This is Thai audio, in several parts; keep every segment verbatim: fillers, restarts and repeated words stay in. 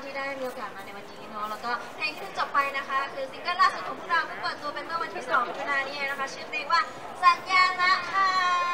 ที่ได้มีโอกาสมาในวันนี้เนาะแล้วก็เพลงที่จบไปนะคะคือซิงเกิลล่าสุดของพวกเราเพิ่งเปิดตัวเป็นเมื่อวันที่สองมิถุนายนนี้นะคะชื่อเพลงว่าสัญญาณค่ะ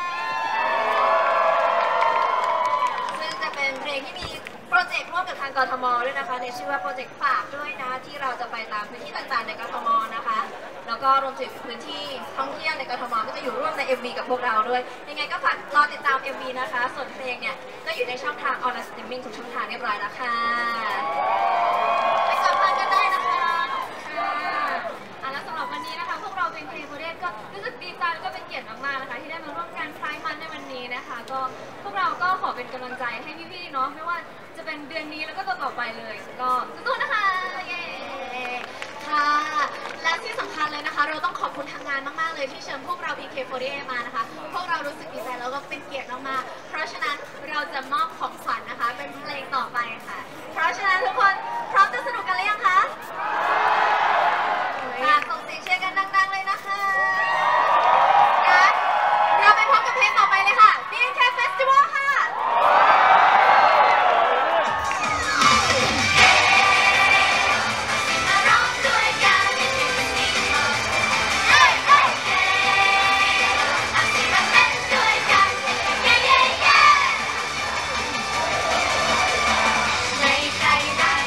ซึ่งจะเป็นเพลงที่มีโปรเจกต์ร่วมกับทางกทมด้วยนะคะในชื่อว่าโปรเจกต์ฝากด้วยนะที่เราจะไปตามพื้นที่ต่างๆในกทมนะคะแล้วก็รวมถึงพื้นที่ท่องเที่ยวในกทมก็จะอยู่ร่วมใน เอ็ม วี กับพวกเราด้วยยังไงก็ฝากรอติดตาม เอ็ม วี นะคะส่วนเพลงเนี่ยก็อยู่ในช่องทางออนไลน์สตรีมมิ่งทุกช่องทางเรียบร้อยแล้วค่ะไปสัมภาษณ์กันได้นะคะค่ะอ่ะแล้วสำหรับวันนี้นะคะพวกเราเป็นเคโปรเดสก็รู้สึกดีใจแล้วก็เป็นเกียรติมากๆนะคะที่ได้มาร่วมงานไพร์มันในวันนี้นะคะก็พวกเราก็ขอเป็นกำลังใจให้พี่ๆเนาะไม่ว่าจะเป็นเดือนนี้แล้วก็ต่อๆไปเลยก็สู้ๆนะคะเย้ค่ะและที่สำคัญเลยนะคะเราต้องขอบคุณทางงานมากๆเลยที่เชิญพวกเรา พี เค โฟร์ตี้ เอ มานะคะพวกเรารู้สึกดีใจแล้วก็เป็นเกียรติมากๆเพราะฉะนั้นเราจะมอบของขวัญนะคะเป็นเพลงต่อไปค่ะเพราะฉะนั้นทุกคนพร้อมจะสนุกกันหรือยังคะค่ะส่งเสียงเชียร์กันดังๆเลยนะคะงั้นเราไปพบกับเพลงต่อไปเลยค่ะ บี เอ็น เค Festival ค่ะใครๆได้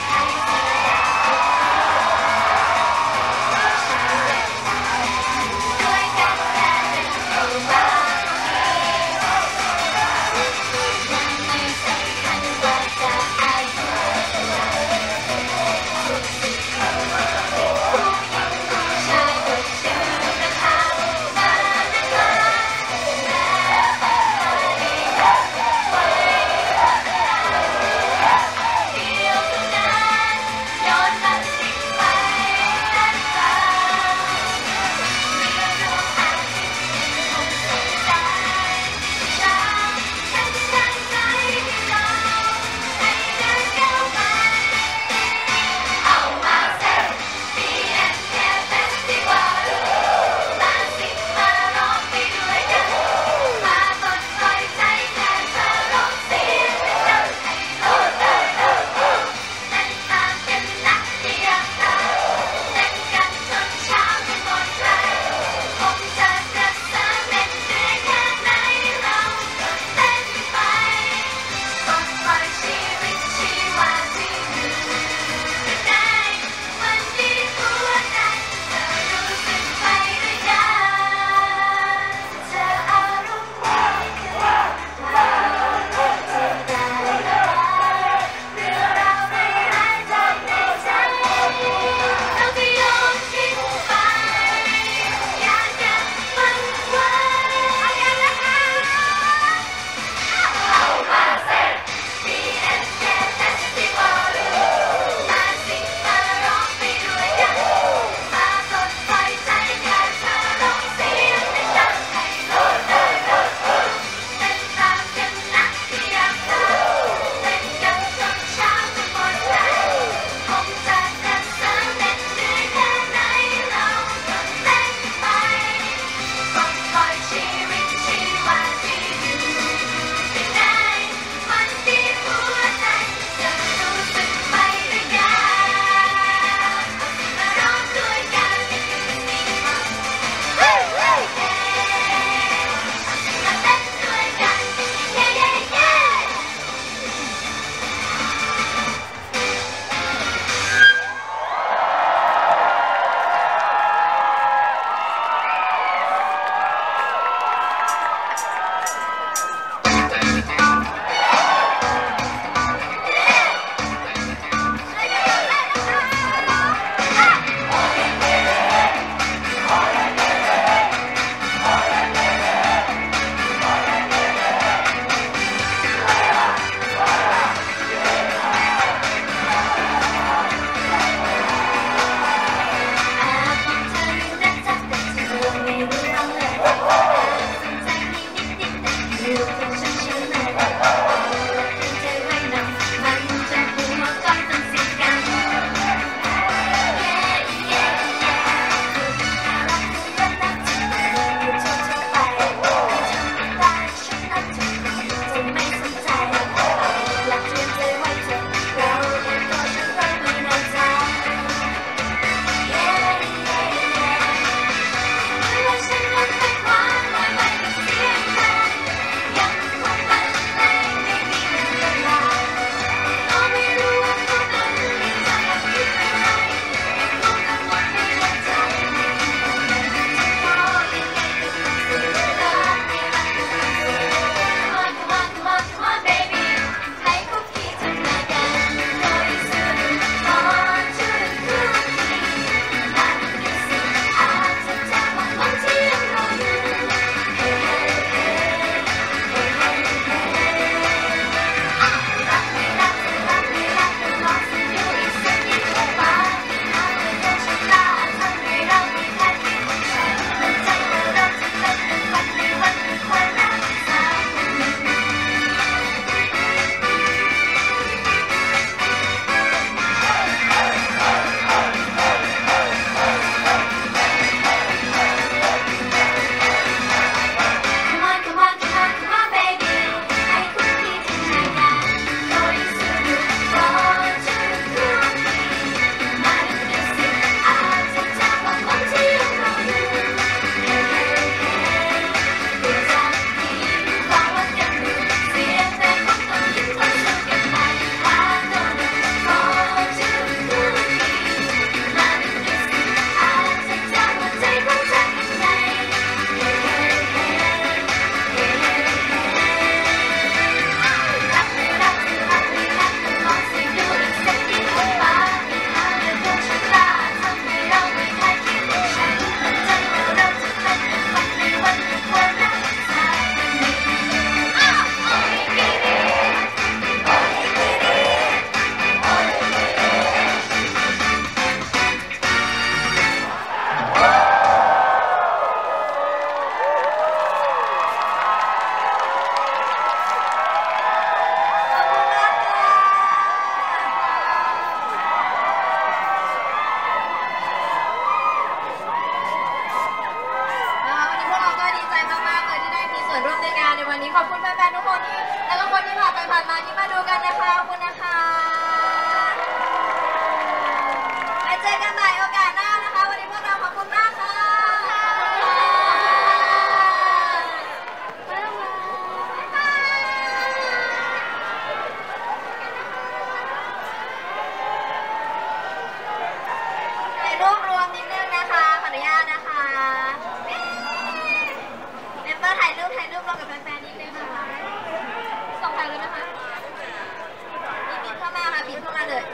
มาเลย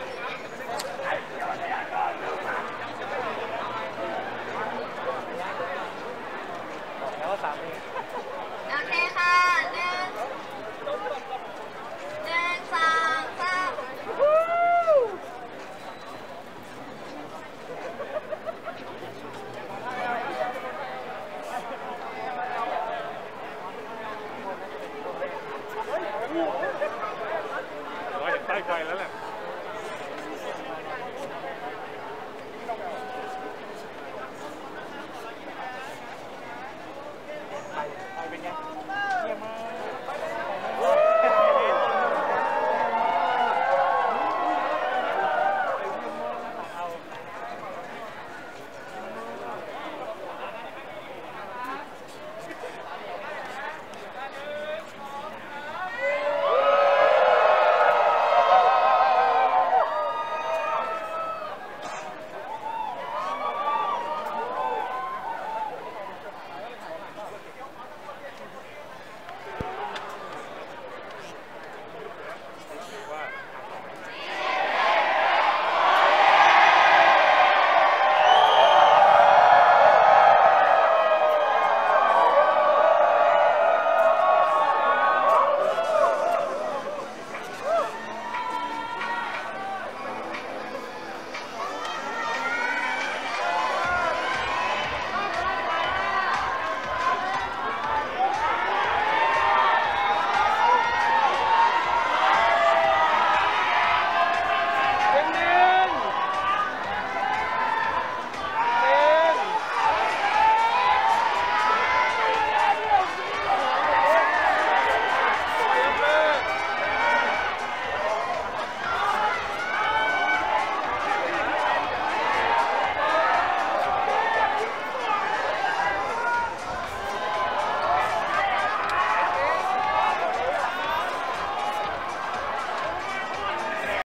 แล้วสามเองโอเคค่ะหนึ่งหนึ่งสองสามเราเห็นใต้ไกลแล้วแหละ